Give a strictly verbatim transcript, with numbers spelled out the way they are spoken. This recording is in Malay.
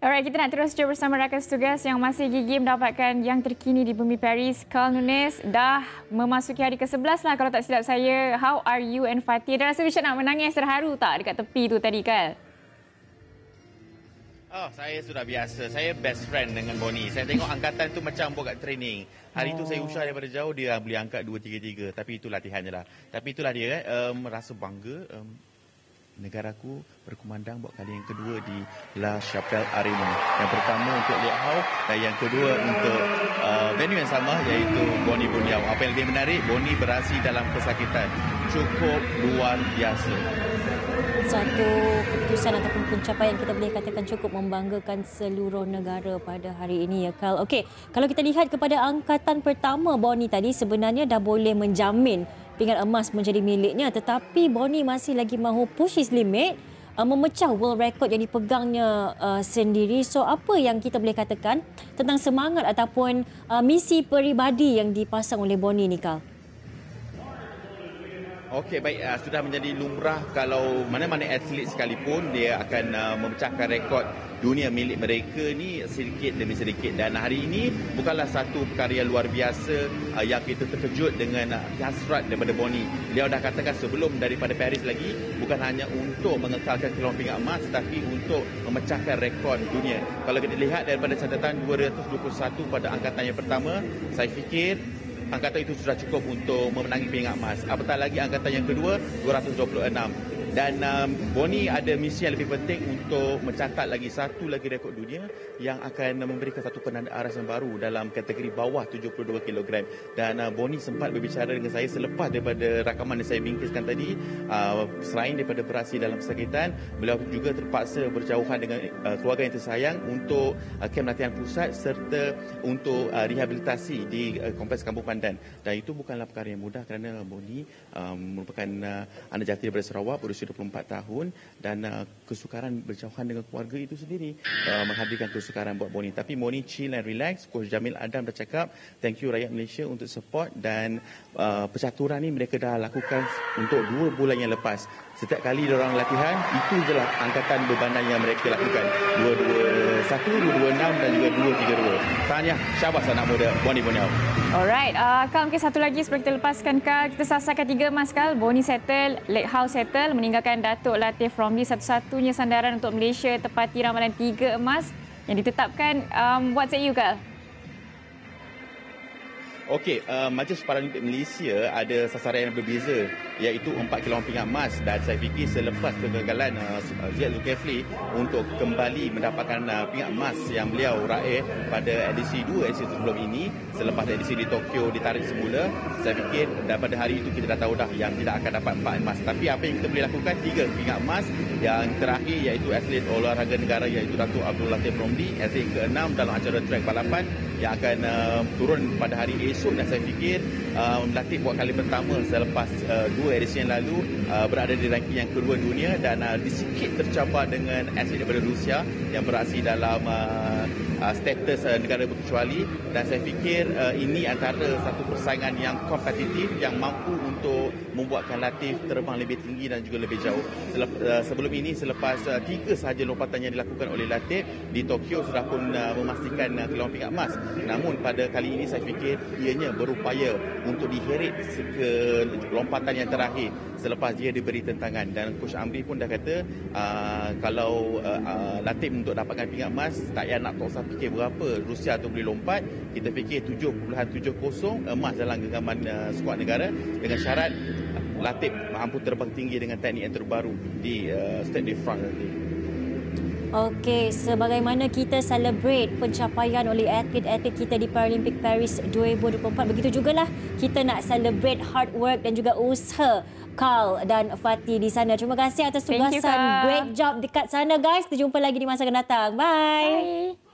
Alright, kita nak terus je bersama rakan tugas yang masih gigih mendapatkan yang terkini di bumi Paris. Carl Nunes dah memasuki hari ke sebelas lah kalau tak silap saya. How are you and Fatih? Dah rasa macam nak menangis terharu tak dekat tepi tu tadi, Carl? Oh, saya sudah biasa. Saya best friend dengan Bonnie. Saya tengok angkatan tu macam buat kat training. Hari oh. tu saya usah daripada jauh, dia boleh angkat dua tiga tiga. Tapi itu latihan je lah. Tapi itulah dia, eh, um, rasa bangga. Um, negaraku berkumandang buat kali yang kedua di La Chapelle Arena. Yang pertama untuk Liat Hao dan yang kedua untuk uh, venue yang sama iaitu Bonnie Buniau. Apa yang lebih menarik, Bonnie beraksi dalam kesakitan. Cukup luar biasa. Satu keputusan ataupun pencapaian kita boleh katakan cukup membanggakan seluruh negara pada hari ini, ya, Carl. Okey, kalau kita lihat kepada angkatan pertama Bonnie tadi, sebenarnya dah boleh menjamin pingat emas menjadi miliknya, tetapi Bonnie masih lagi mahu push his limit, uh, memecah world record yang dipegangnya uh, sendiri. So apa yang kita boleh katakan tentang semangat ataupun uh, misi peribadi yang dipasang oleh Bonnie ni, Carl? Okey, baik. Uh, sudah menjadi lumrah kalau mana-mana atlet sekalipun dia akan uh, memecahkan rekod dunia milik mereka ni sedikit demi sedikit. Dan hari ini bukanlah satu perkara yang luar biasa uh, yang kita terkejut dengan uh, hasrat daripada Bonnie. Dia dah katakan sebelum daripada Paris lagi, bukan hanya untuk mengekalkan keluar pingat emas tetapi untuk memecahkan rekod dunia. Kalau kita lihat daripada catatan dua ratus dua puluh satu pada angkatan yang pertama, saya fikir angkatan itu sudah cukup untuk memenangi pingat emas. Apatah lagi angkatan yang kedua, dua ratus dua puluh enam. Dan um, Bonnie ada misi yang lebih penting untuk mencatat lagi satu lagi rekod dunia yang akan memberikan satu penanda aras yang baru dalam kategori bawah tujuh puluh dua kilogram. Dan uh, Bonnie sempat berbicara dengan saya selepas daripada rakaman yang saya bingkiskan tadi. Uh, selain daripada beraksi dalam kesakitan, beliau juga terpaksa berjauhan dengan uh, keluarga yang tersayang untuk uh, kem latihan pusat serta untuk uh, rehabilitasi di uh, Kompleks Kampung Pandan. Dan itu bukanlah perkara yang mudah kerana Bonnie um, merupakan uh, anak jati daripada Sarawak, berusia dua puluh empat tahun, dan uh, kesukaran berjauhan dengan keluarga itu sendiri uh, menghadirkan kesukaran buat Bonnie. Tapi Bonnie chill and relax. Coach Jamil Adam dah cakap thank you rakyat Malaysia untuk support, dan uh, percaturan ni mereka dah lakukan untuk dua bulan yang lepas. Setiap kali diorang latihan, itu je lah angkatan bebanan yang mereka lakukan. dua dua satu, dua dua enam dan juga dua tiga dua. Tahniah, syabas anak muda Bonnie Buniau. Alright, uh, Carl, mungkin satu lagi sebelum kita lepaskan, Carl. Kita sasarkan tiga emas, Carl. Bonnie settle, Liat Hao settle, meninggalkan Datuk Latif Romli satu-satunya sandaran untuk Malaysia tepati ramalan tiga emas yang ditetapkan. Um, what say you, Carl? Okey, uh, Majlis Paralimpik Malaysia ada sasaran yang berbeza iaitu empat kilogram pingat emas, dan saya fikir selepas kegagalan uh, Ziyad Zulkifli untuk kembali mendapatkan uh, pingat emas yang beliau raih pada edisi dua edisi sebelum ini, selepas edisi di Tokyo ditarik semula, saya fikir daripada hari itu kita dah tahu dah yang tidak akan dapat empat emas. Tapi apa yang kita boleh lakukan, tiga pingat emas. Yang terakhir iaitu atlet olahraga negara iaitu Datuk Abdul Latif Romli, atlet keenam dalam acara trek balapan yang akan uh, turun pada hari esok. Dan saya fikir uh, Latif buat kali pertama selepas uh, dua edisi yang lalu uh, berada di ranking yang kedua dunia, dan uh, sedikit tercabar dengan atlet daripada Rusia yang beraksi dalam uh, uh, status uh, negara berkecuali. Dan saya fikir uh, ini antara satu persaingan yang kompetitif yang mampu untuk membuatkan Latif terbang lebih tinggi dan juga lebih jauh. Selep, uh, sebelum ini, selepas uh, tiga sahaja lompatan yang dilakukan oleh Latif di Tokyo sudah pun uh, memastikan uh, keluar pingat emas. Namun pada kali ini saya fikir ianya berupaya untuk diheret ke lompatan yang terakhir selepas dia diberi tentangan. Dan Coach Amri pun dah kata uh, kalau uh, uh, Latif untuk dapatkan pingat emas, tak payah nak tak usah fikir berapa Rusia tu boleh lompat. Kita fikir tujuh perpuluhan tujuh kosong emas dalam genggaman uh, skuad negara, dengan syarat uh, Latif mampu terbang tinggi dengan teknik yang terbaru di uh, Stade de France nanti. Okey, sebagaimana kita celebrate pencapaian oleh atlet-atlet kita di Paralimpik Paris dua ribu dua puluh empat, begitu jugalah kita nak celebrate hard work dan juga usaha Carl dan Fatih di sana. Terima kasih atas tugasan. You, great job dekat sana, guys. Kita jumpa lagi di masa akan datang. Bye. Bye.